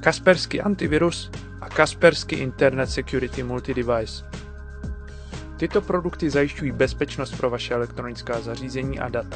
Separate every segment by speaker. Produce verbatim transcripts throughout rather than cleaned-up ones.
Speaker 1: Kaspersky Antivirus a Kaspersky Internet Security Multi-Device. Tyto produkty zajišťují bezpečnost pro vaše elektronická zařízení a data.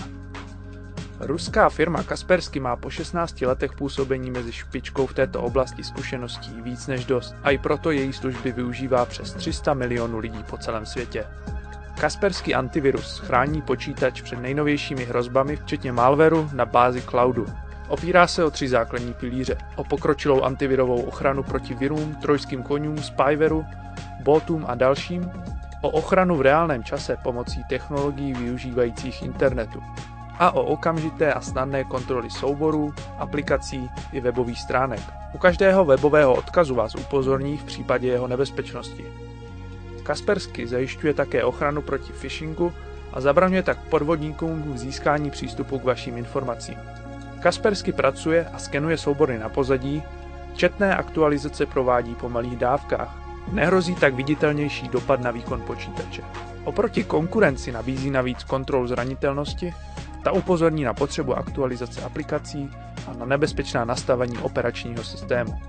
Speaker 1: Ruská firma Kaspersky má po šestnácti letech působení mezi špičkou v této oblasti zkušeností víc než dost a i proto její služby využívá přes tři sta milionů lidí po celém světě. Kaspersky Antivirus chrání počítač před nejnovějšími hrozbami, včetně malwareu na bázi cloudu. Opírá se o tři základní pilíře. O pokročilou antivirovou ochranu proti virům, trojským koňům, spywareu, botům a dalším. O ochranu v reálném čase pomocí technologií využívajících internetu. A o okamžité a snadné kontroly souborů, aplikací i webových stránek. U každého webového odkazu vás upozorní v případě jeho nebezpečnosti. Kaspersky zajišťuje také ochranu proti phishingu a zabraňuje tak podvodníkům v získání přístupu k vašim informacím. Kaspersky pracuje a skenuje soubory na pozadí, četné aktualizace provádí po malých dávkách. Nehrozí tak viditelnější dopad na výkon počítače. Oproti konkurenci nabízí navíc kontrolu zranitelnosti, ta upozorní na potřebu aktualizace aplikací a na nebezpečná nastavení operačního systému.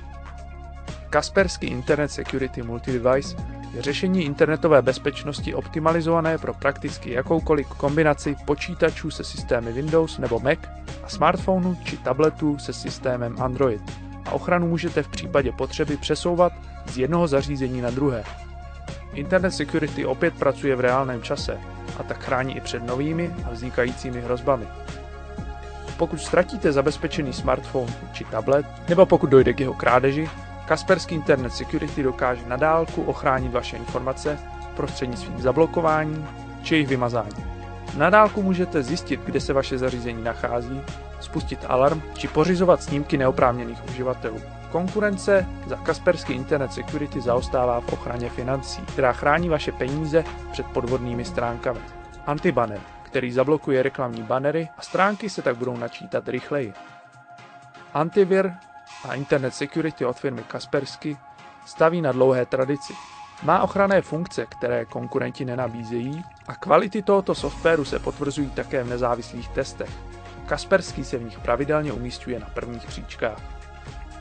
Speaker 1: Kaspersky Internet Security Multi-Device je řešení internetové bezpečnosti optimalizované pro prakticky jakoukoliv kombinaci počítačů se systémy Windows nebo Mac a smartphonů či tabletů se systémem Android. A ochranu můžete v případě potřeby přesouvat z jednoho zařízení na druhé. Internet Security opět pracuje v reálném čase a tak chrání i před novými a vznikajícími hrozbami. Pokud ztratíte zabezpečený smartphone či tablet, nebo pokud dojde k jeho krádeži, Kaspersky Internet Security dokáže na dálku ochránit vaše informace prostřednictvím zablokování či jejich vymazání. Na dálku můžete zjistit, kde se vaše zařízení nachází, spustit alarm či pořizovat snímky neoprávněných uživatelů. Konkurence za Kaspersky Internet Security zaostává v ochraně financí, která chrání vaše peníze před podvodnými stránkami. Antibanner, který zablokuje reklamní bannery a stránky se tak budou načítat rychleji. Antivir a Internet Security od firmy Kaspersky staví na dlouhé tradici. Má ochranné funkce, které konkurenti nenabízejí, a kvality tohoto softwaru se potvrzují také v nezávislých testech. Kaspersky se v nich pravidelně umísťuje na prvních příčkách.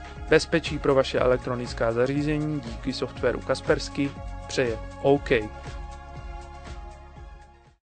Speaker 1: Bezpečí pro vaše elektronická zařízení díky softwaru Kaspersky přeje OK.